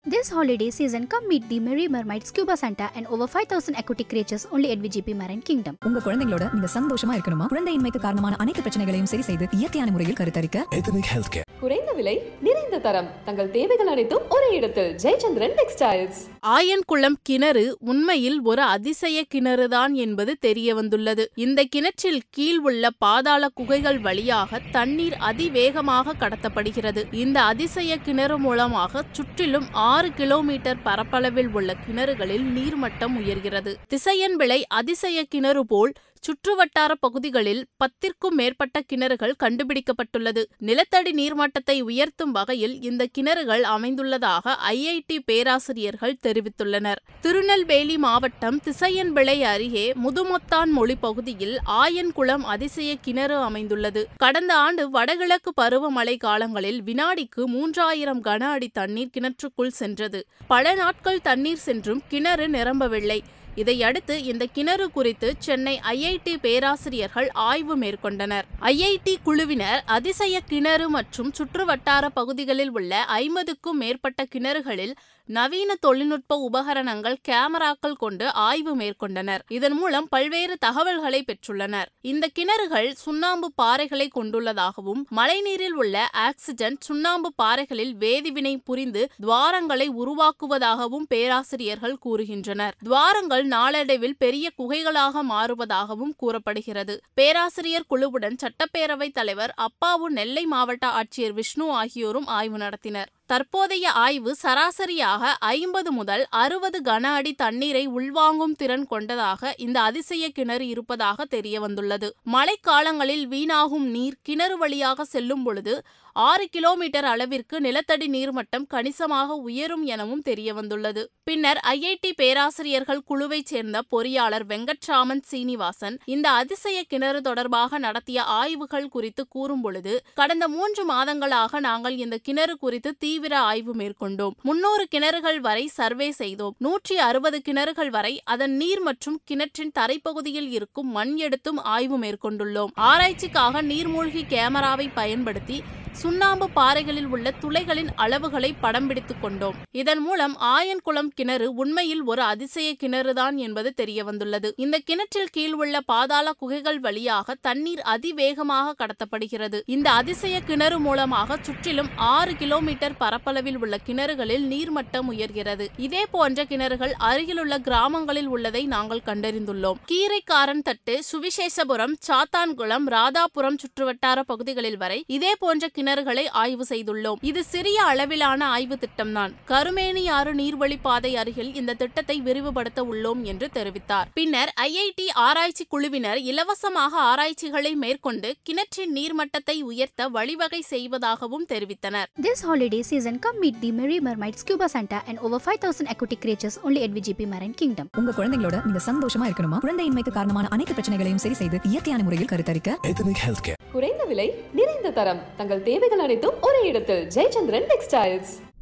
This holiday season, come meet the Merry Mermaid Scuba Santa and over 5,000 aquatic creatures only at VGP Marine Kingdom. உங்க குழந்தைகளோட நீங்க சந்தோஷமா இருக்கணுமா? குழந்தையின்மைக்கு காரணமான அனைத்து பிரச்சனைகளையும் சரி செய்து இயற்கையான முறையில் கருத்தரிக்க Ethnic Healthcare. குறைந்த விலை, நிறைந்த தரம், தங்கள் தேவைகள் அனைத்தும் ஒரே இடத்தில். ஜெயச்சந்திரன் டெக்ஸ்டைல்ஸ். ஆயன்குளம் கிணறு உண்மையில் ஒரு அதிசய கிணறுதான் என்பது தெரிய வந்துள்ளது. இந்த கிணற்றில் கீழ் உள்ள பாதாள குகைகள் வழியாக தண்ணீர் அதிவேகமாக கடத்தப்படுகிறது. இந்த அதிசய கிணறு மூலமாக சுற்றிலும் 6 கிலோமீட்டர் பரப்பளவில் உள்ள கிணறுகளில் நீர்மட்டம் உயர்கிறது. திசையன்விளை அதிசய கிணறு போல் சுற்றுவட்டார பகுதிகளில் 10க்கும் மேற்பட்ட கிணறுகள் கண்டுபிடிக்கப்பட்டுள்ளது. நிலத்தடி நீர்மட்டத்தை உயர்த்தும் வகையில் இந்த கிணறுகள் அமைந்துள்ளதாக ஐஐடி பேராசிரியர்கள் தெரிவித்துள்ளனர். திருநெல்வேலி மாவட்டம் திசையன்விளை அருகே முதுமொத்தான் மொழி பகுதியில் ஆயன்குளம் அதிசய கிணறு அமைந்துள்ளது. கடந்த ஆண்டு வடகிழக்கு பருவமழை காலங்களில் வினாடிக்கு 3000 கன அடி தண்ணீர் கிணற்றுக்குள் சென்றது. பல நாட்கள் தண்ணீர் சென்றும் கிணறு நிரம்பவில்லை. இதையடுத்து இந்த கிணறு குறித்து சென்னை ஐஐடி பேராசிரியர்கள் ஆய்வு மேற்கொண்டனர். ஐஐடி குழுவினர் அதிசய கிணறு மற்றும் சுற்றுவட்டார பகுதிகளில் உள்ள 50க்கும் மேற்பட்ட கிணறுகளில் நவீன தொழில்நுட்ப உபகரணங்கள், கேமராக்கள் கொண்டு ஆய்வு மேற்கொண்டனர். இதன் மூலம் பல்வேறு தகவல்களை பெற்றுள்ளனர். இந்த கிணறுகள் சுண்ணாம்பு பாறைகளை கொண்டுள்ளதாகவும் மழைநீரில் உள்ள ஆக்சிஜன் சுண்ணாம்பு பாறைகளில் வேதிவினை புரிந்து துவாரங்களை உருவாக்குவதாகவும் பேராசிரியர்கள் கூறுகின்றனர். துவாரங்கள் நாளடைவில் பெரிய குகைகளாக மாறுவதாகவும் கூறப்படுகிறது. பேராசிரியர் குழுவுடன் சட்டப்பேரவைத் தலைவர் அப்பாவு, நெல்லை மாவட்ட ஆட்சியர் விஷ்ணு ஆகியோரும் ஆய்வு நடத்தினர். தற்போதைய ஆய்வு சராசரியாக 50 முதல் 60 கன அடி தண்ணீரை உள்வாங்கும் திறன் கொண்டதாக இந்த அதிசய கிணறு இருப்பதாக தெரியவந்துள்ளது. மழைக்காலங்களில் வீணாகும் நீர் கிணறு வழியாக செல்லும் பொழுது 6 கிலோமீட்டர் அளவிற்கு நிலத்தடி நீர்மட்டம் கணிசமாக உயரும் எனவும் தெரியவந்துள்ளது. பின்னர் ஐஐடி பேராசிரியர்கள் குழுவைச் சேர்ந்த பொறியாளர் வெங்கட்ராமன் சீனிவாசன் இந்த அதிசய கிணறு தொடர்பாக நடத்திய ஆய்வுகள் குறித்து கூறும்பொழுது, கடந்த 3 மாதங்களாக நாங்கள் இந்த கிணறு குறித்து தீவிர ஆய்வு மேற்கொண்டோம். 300 கிணறுகள் வரை சர்வே செய்தோம். 160 கிணறுகள் வரை அதன் நீர் மற்றும் கிணற்றின் தரைப்பகுதியில் இருக்கும் மண் எடுத்தும் ஆய்வு மேற்கொண்டுள்ளோம். ஆராய்ச்சிக்காக நீர்மூழ்கி கேமராவை பயன்படுத்தி சுண்ணாம்பு பாறைகளில் உள்ள துளைகளின் அளவுகளை படம் பிடித்துக் கொண்டோம். இதன் மூலம் ஆயன்குளம் கிணறு உண்மையில் ஒரு அதிசய கிணறுதான் என்பது தெரியவந்துள்ளது. இந்த கிணற்றில் கீழ் உள்ள பாதாள குகைகள் வழியாக தண்ணீர் அதிவேகமாக கடத்தப்படுகிறது. இந்த அதிசய கிணறு மூலமாக சுற்றிலும் 6 கிலோமீட்டர் பரப்பளவில் உள்ள கிணறுகளில் நீர்மட்டம் உயர்கிறது. இதே போன்ற கிணறுகள் அருகிலுள்ள கிராமங்களில் உள்ளதை நாங்கள் கண்டறிந்துள்ளோம். கீரைக்காரன் தட்டு, சுவிசேஷபுரம், சாத்தான்குளம், ராதாபுரம் சுற்றுவட்டார பகுதிகளில் வரை இதே போன்ற கிணறுகளை ஆய்வு செய்துள்ளோம். இது சிறிய அளவிலான ஆய்வு திட்டம்தான். கருமேனியாறு நீர்வழி பாதை அருகில் இந்த திட்டத்தை விரிவுபடுத்த உள்ளோம் என்று தெரிவித்தார். பின்னர் ஐஐடி ஆராய்ச்சி குழுவினர் இலவசமாக ஆராய்ச்சிகளை மேற்கொண்டு கிணற்றின் நீர்மட்டத்தை உயர்த்த வழிவகை செய்வதாகவும் தெரிவித்தனர். This holiday season, come meet the Merry Mermaid Scuba Santa and over 5,000 aquatic creatures only at VGP Marine Kingdom. உங்க குழந்தைகளோட நீங்க சந்தோஷமா இருக்கணுமா? குழந்தையின்மைக்கு காரணமான அனைத்து பிரச்சனைகளையும் சரி செய்து இயற்கையான முறையில் கருத்தரிக்க Ethnic Healthcare. குறைந்த விலை, நிறைந்த தரம், தங்கள் தேவைகள் அனைத்தும் ஒரே இடத்தில். ஜெயச்சந்திரன் டெக்ஸ்டைல்ஸ்.